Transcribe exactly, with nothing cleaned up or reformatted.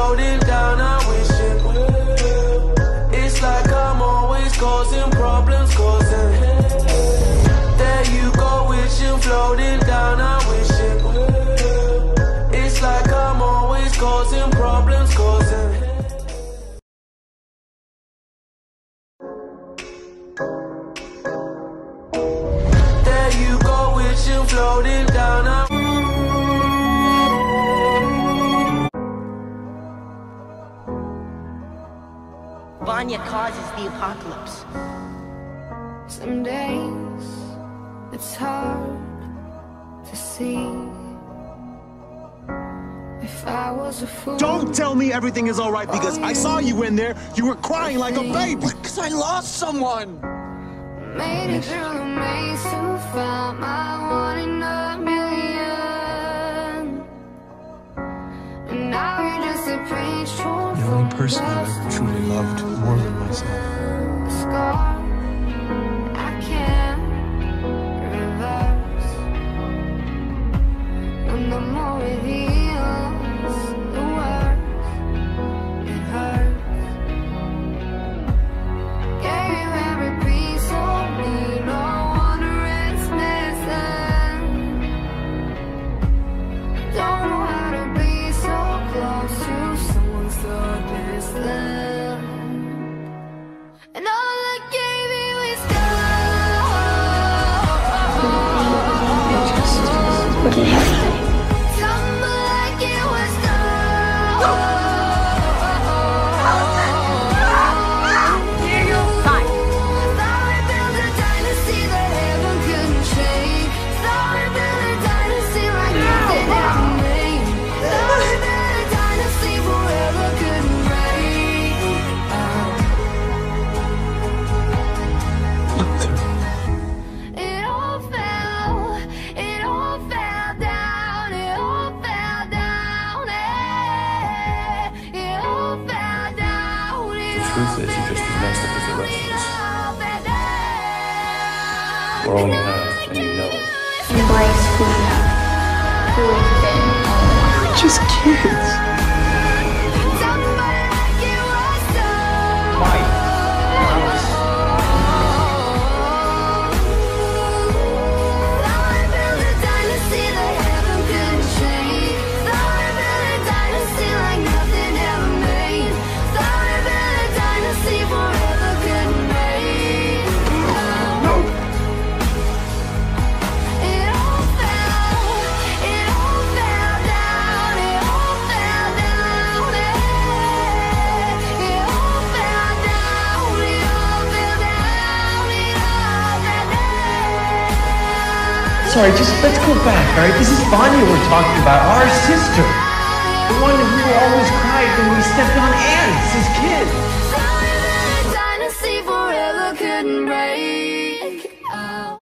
floating down, I wish it will. It's like I'm always causing problems, causing. There you go, wishing, floating down, I wish it will. It's like I'm always causing problems, causing. There you go, wishing, floating down, I Vanya causes the apocalypse. Some days it's hard to see. If I was a fool. Don't tell me everything is all right, because I saw you in there. You were crying like a baby. Because I lost someone. Made it through the maze to find my one in a million. And now you're just a page torn The only person I've ever truly loved more than myself. a scar I can't reverse. When the more it heals, the worse it hurts. Gave you every piece of me, no wonder it's missing. Don't know how to be so close to someone so distant. And all I gave you is love. What did he say? Something like it was love. Fine. Thought we built a dynasty that heaven couldn't shake. Thought we built a dynasty like nothing ever made. Thought we built a dynasty forever couldn't break. It all fell, it all fell down, it all fell down, eh. It all fell down, it The truth is, you're just as messed up as the rest of us. all fell down. We're all you have, and you know it. Embrace who you are, who we've been all along. We're just kids. Somebody like you was love. Why? Thought we built a dynasty that heaven couldn't shake. Thought we built a dynasty like nothing ever made. Thought we built a dynasty forever couldn't break. It all fell, it all fell down, it all fell down, eh. It all fell down, it all fell down, it all fell down. Sorry, just let's go back, alright? This is Vanya we're talking about, our sister. The one who always cried when we stepped on ants as kids.